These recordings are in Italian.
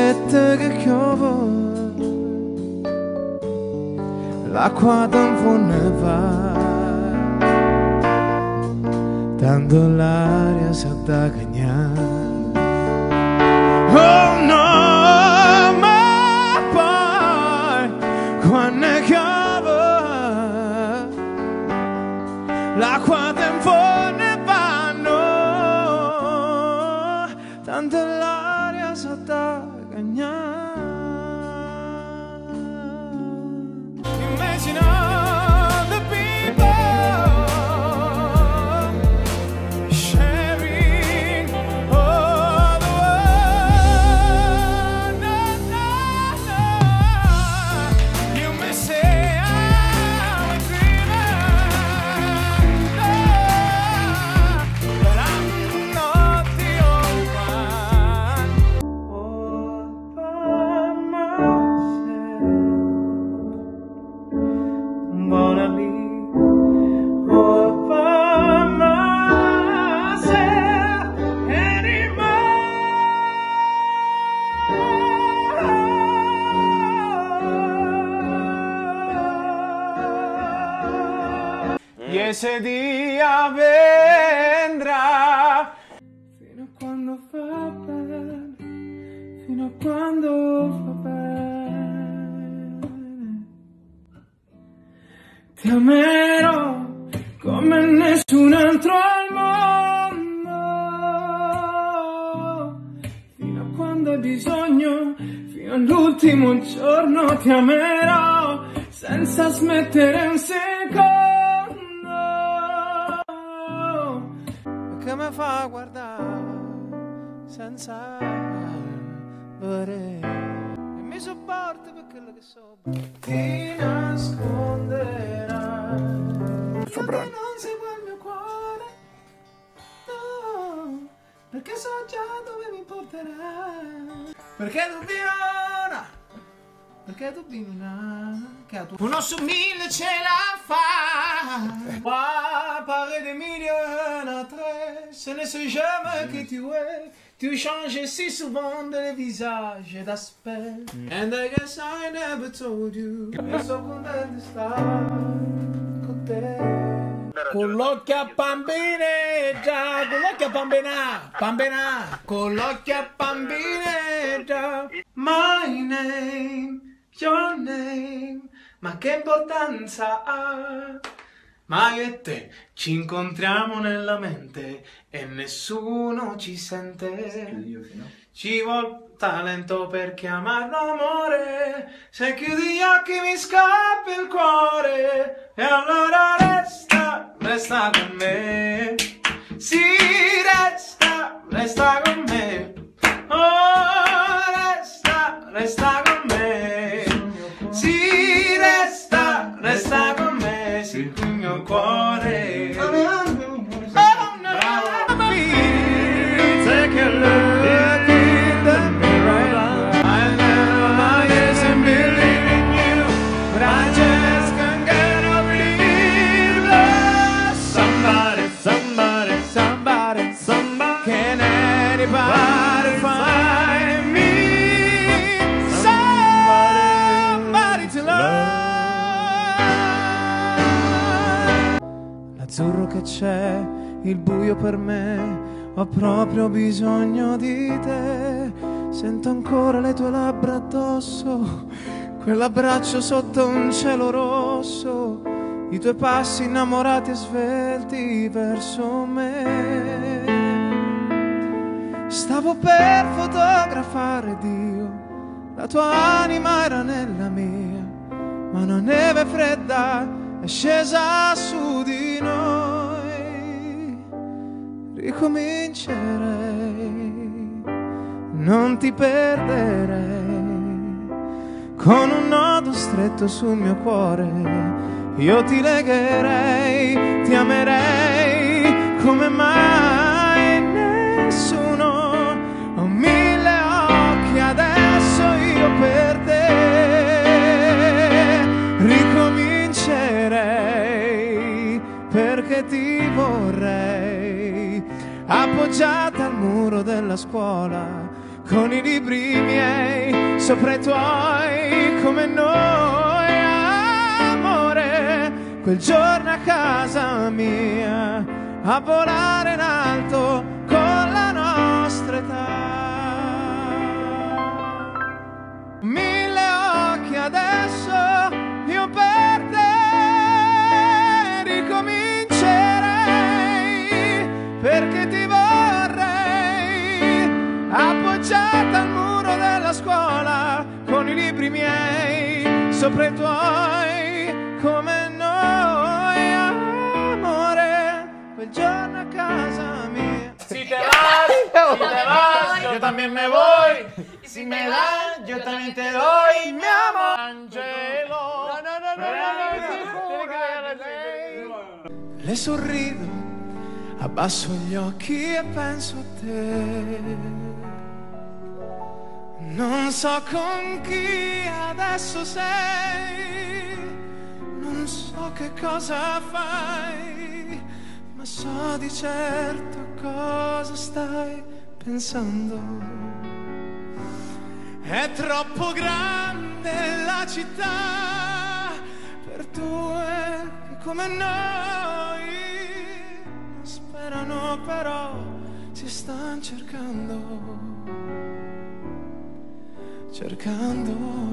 sette che piove, l'acqua tanto ne va, tanto l'aria sa da cagnare. Oh no, ma poi quando piove l'acqua tempo ne vanno, tanto l'aria sa da cagnare. Immagina the people sharing all the world. No, no, no. You may say I'm a dreamer, no, but I'm not the only one. All by myself, I'm gonna be all by myself anymore. Y ese día vendrá, fino a quando fa bene, fino a quando fa bene. Ti amerò come nessun altro al mondo, fino a quando hai bisogno, fino all'ultimo giorno ti amerò, senza smettere un secondo. Che mi fa guardare senza volere, e mi sopporta per quello che so. Ti nasconderai, io che non seguo il mio cuore, no, perché so già dove mi porterai. Perché tu vieni, perché tu vieni, che tu uno su mille ce la fa. Moi, pareil des millions à trait, ce ne sais jamais qui tu es. Tu changes si souvent de visage et d'aspect. And I guess I never told you. Io so contento di stare con te. Con l'occhio a bambineggia, con l'occhio a bambina, con l'occhio a bambineggia. My name, your name, ma che importanza ha? Ma io e te ci incontriamo nella mente e nessuno ci sente. Ci vuol talento per chiamarlo amore. Se chiudi gli occhi mi scappa il cuore. E allora resta, resta con me. Sì, resta con me. Oh, resta con me. Sì, resta con me. Sì, il mio cuore. Oh no, take a look in the mirror. I know my years and believe in you, but I just can't get over it. Somebody, somebody, somebody, somebody. Can anybody find me? Somebody to love. L'azzurro che c'è, il buio per me, ho proprio bisogno di te. Sento ancora le tue labbra addosso, quell'abbraccio sotto un cielo rosso, i tuoi passi innamorati e svelti verso me. Stavo per fotografare Dio, la tua anima era nella mia, ma una neve fredda è scesa su di noi. Ricomincerei, non ti perderei, con un nodo stretto sul mio cuore io ti legherei, ti amerei come mai nessuno. Ho mille occhi adesso io per te, ricomincerei perché ti vorrei, appoggiata al muro della scuola con i libri miei. sopra i tuoi come noi, amore. Quel giorno a casa mia, a volare in alto con la nostra età. Mille occhi adesso io per te ricomincerei, perché ti vorrei appoggiata al muro della scuola con i libri miei sopra i tuoi come noi, amore. Quel giorno a casa mia. Si te vas, yo también me voy. Si me das, yo también te doy, mi amor. Angelo. Le sorrido, abbasso gli occhi e penso a te. Non so con chi adesso sei, non so che cosa fai, ma so di certo cosa stai pensando. È troppo grande la città per due che come noi non sperano, però si stanno cercando.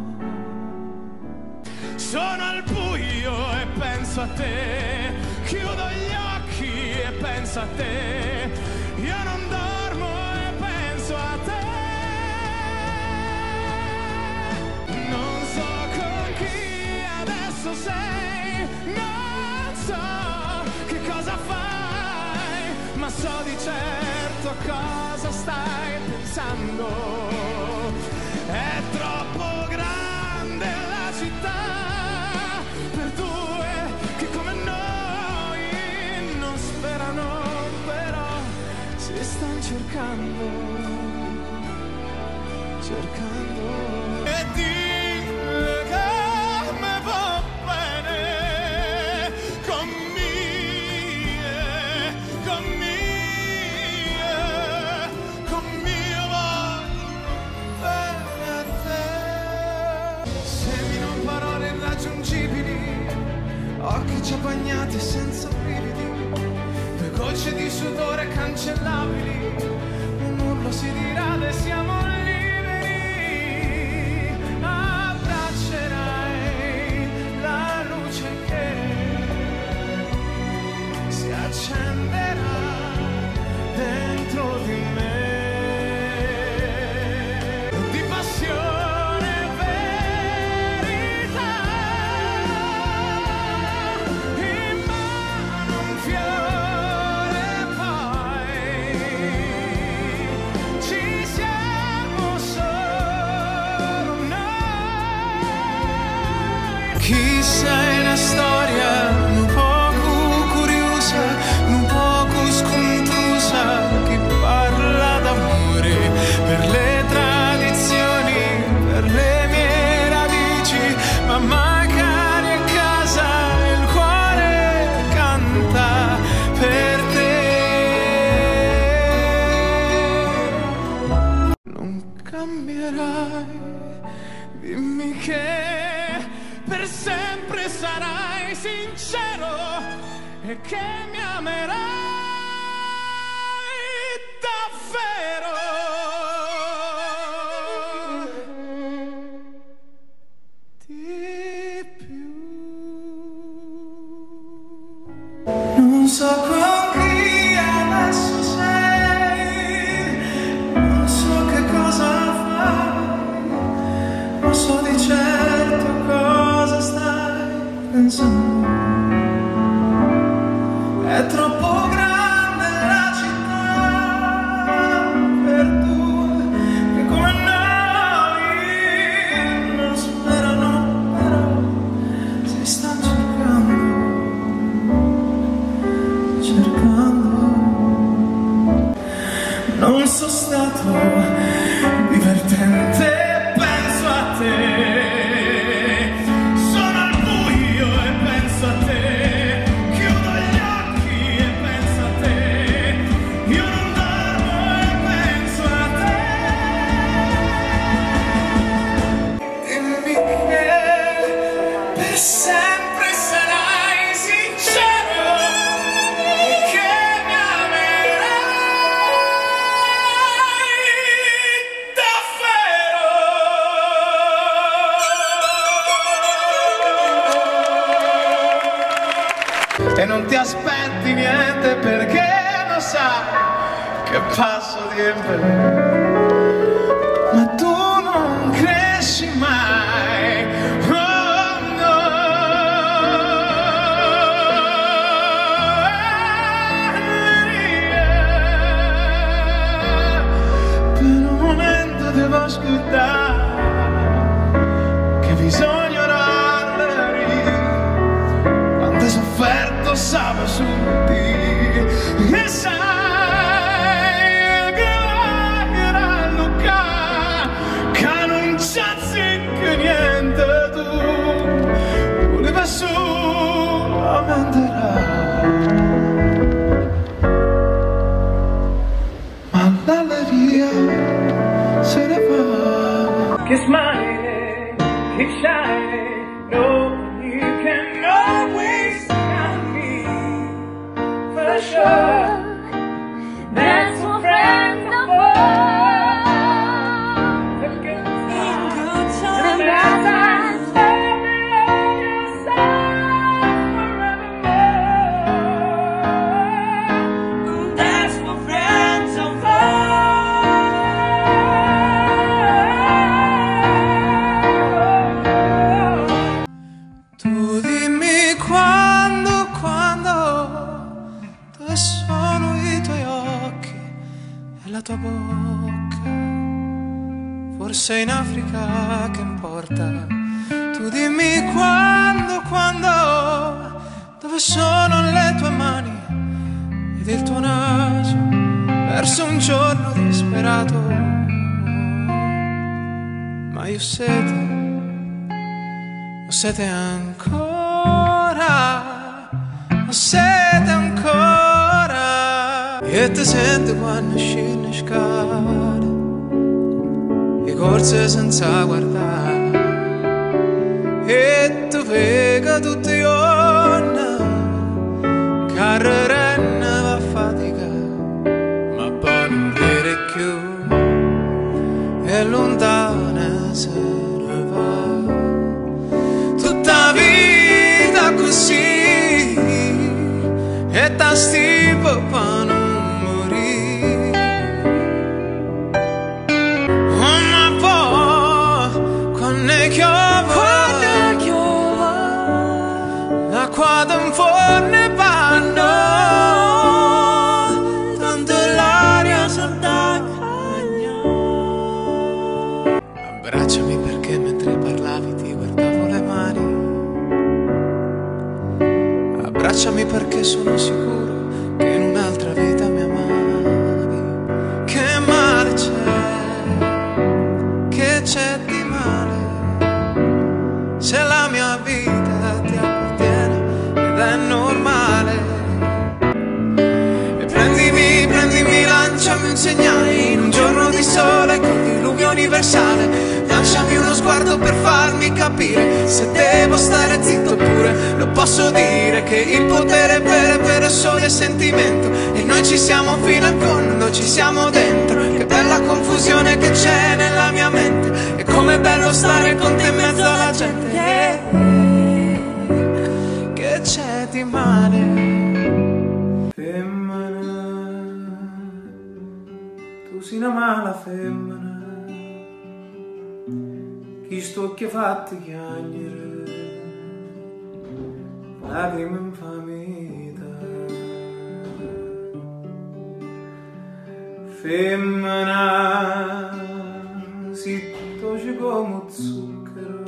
Sono al buio e penso a te, chiudo gli occhi e penso a te, io non dormo e penso a te. Non so con chi adesso sei, non so che cosa fai, ma so di certo cosa stai pensando. È troppo grande la città per due che come noi non sperano, però si stanno cercando. E dille che me va bene con mie voglio bene a te. Semino parole irraggiungibili, occhi già bagnati senza brividi, due gocce di sudore cancellabili, un urlo si dirade, siamo liberi. Abbraccerai la luce che si accenderà dentro di me, di passione e verità, in mano un fiore, poi ci siamo solo noi. Chi sei una storia un poco curiosa, un poco scontusa, chi parla d'amore per le tradizioni, per le mie radici, ma magari a casa il cuore canta per te. Non cambierai, dimmi che per sempre sarai sincero e che mi amerai davvero. Di più. Non so con chi adesso sei, non so che cosa fai, ma so di certo cosa stai pensando. È troppo grande la città per due che come noi non sperano, però si stanno cercando. Non sono stato divertente, penso a te. Sono al buio e penso aspetti niente perché lo sai che passo sempre, ma tu non cresci mai. Oh no, per un momento devo ascoltare che bisogna orare, quando hai sofferto sapo su di e sai che la Luca che non c'è che niente tu voleva solamente ma l'allegria se ne va. Kiss my head, keep shining, no, you can always count me for sure. That's what friends are for. The good times and the bad times, every on your side forevermore. That's what friends are for. Tu dimmi quando, dove sono i tuoi occhi e la tua bocca, forse in Africa, che importa? Tu dimmi quando, dove sono le tue mani ed il tuo naso, verso un giorno disperato, ma io ho sete ancora, ho sete ancora, e ti sento quando scende scale, e corse senza guardare, e tu vega tutti i giorni, carrerenne va fatica, ma poi non vede più, e lontana se ne va. Tutta vita così, e ta stipo pa non morire. Oh ma poi, quando chiova, l'acqua d'un forno panno, tanto l'aria s'attacca. Abbracciami perché mentre parlavi ti guardavo le mani. Abbracciami perché sono sicuro che in un'altra vita mi amavi. Che male che c'è di male, se la mia vita ti appartiene ed è normale. E prendimi, lanciami un segnale in un giorno di sole con diluvio universale. Lanciami uno sguardo per farmi capire se devo stare zitto oppure lo posso dire che il potere è solo il sentimento e noi ci siamo fino in fondo, ci siamo dentro. Che bella confusione che c'è nella mia mente e com'è bello stare con te in mezzo alla gente. Che c'è di male? Femmina, tu sei una mala femmina, chi sto che fatti piangere, lacrime infamita. Femmina, si dolce come zucchero,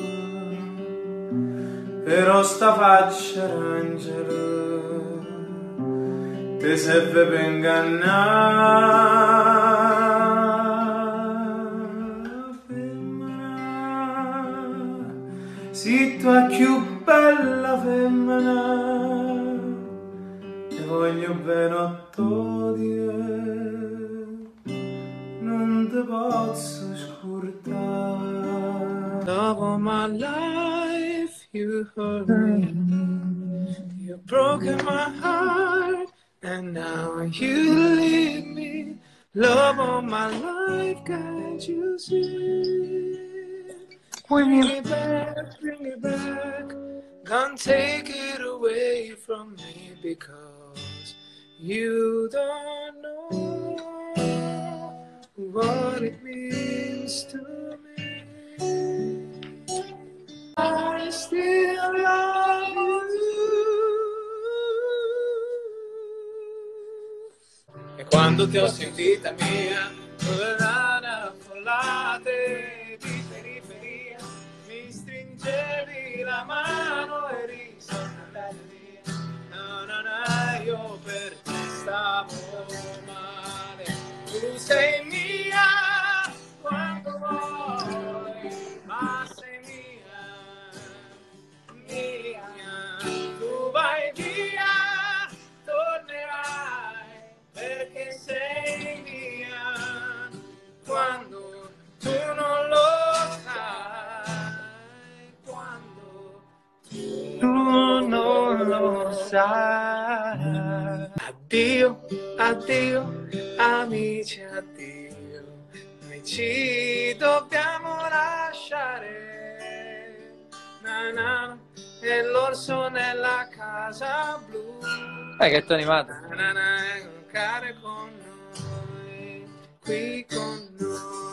però sta faccia d'angelo ti serve per ingannare. Si tu è più bella femmina, ti voglio bene otto di non ti posso scordare. Love of my life, you hurt me, you broken my heart, and now you leave me. Love of my life, can't you see? Bring it back, Can't take it away from me because you don't know what it means to me. I still love you. E quando ti ho sentita mia, nana affollate di periferia, mi stringevi la mano e eri sempre via. No, no, no, io per te stavo male. Tu sei mia quando vuoi, ma sei mia. Tu vai via, tornerai, perché sei mia quando tu non lo sai, quando tu non lo sai. Addio, addio, amici, addio, noi ci dobbiamo lasciare. Na, na, e l'orso nella casa blu. Che tu animato. Na, na, na, giocare con noi, qui con noi.